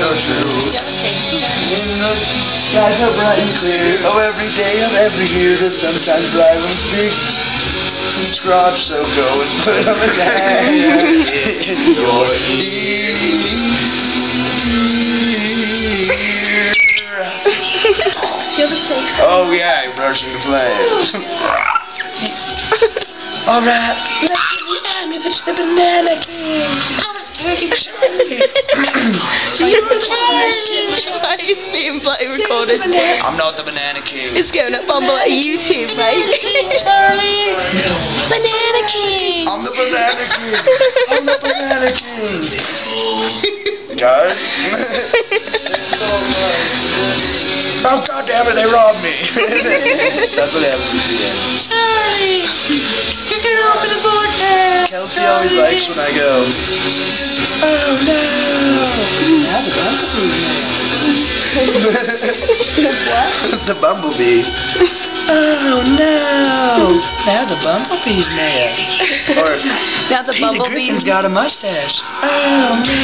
so true. In the sky so bright and clear. Oh, every day of every year, the sometimes light and speak. Each garage so go and put on the guy in your ear. Do you ever say? Oh yeah, brushing the flames. Alright, I'm the Banana King. Why is being play recorded? I'm not the Banana King. It's going up on YouTube, right? Charlie! Banana King! I'm the Banana King. I'm the Banana King. Guys? Oh god damn it, they robbed me. That's what happens at the end. Charlie! You're gonna open the vortex! Kelsey always likes when I go. Oh no! Now the bumblebee's The bumblebee. Oh no! Now the bumblebee's mad. Or now the Peter bumblebee's got a mustache. Oh no!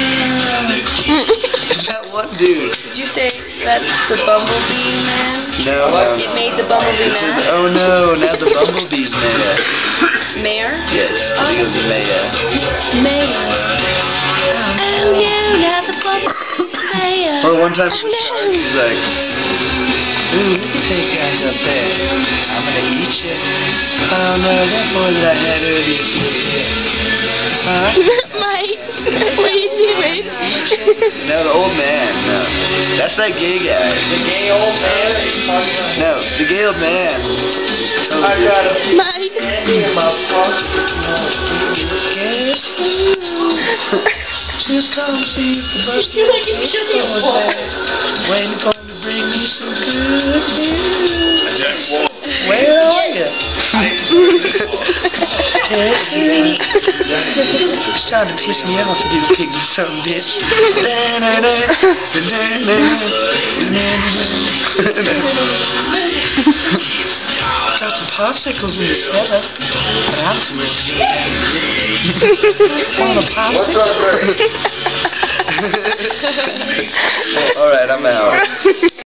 That one dude. Did you say that's the bumblebee man? No, It made the bumblebee This is, mad? oh no, now the bumblebee's mad. Mayor? Yes, I think it was a mayor. Mayor. Oh yeah, now the bumblebee's mayor. Or one time the shark, he's like, ooh, look at these guys up there. I'm gonna eat you. Oh no, that boy that I had earlier. Mike, what are you doing? No, the old man. No, that's that gay guy. The gay old man? No, the gay old man. I got a Mike. in my pocket. Guess who? Just come see if the bus You're like a sugar boy. waiting for me to bring me some good news. Where are you? It's trying to piss me off, you piggy son of a bitch. Got some popsicles in the cellar, but I'm too rich to get one of the popsicles. Alright, I'm out.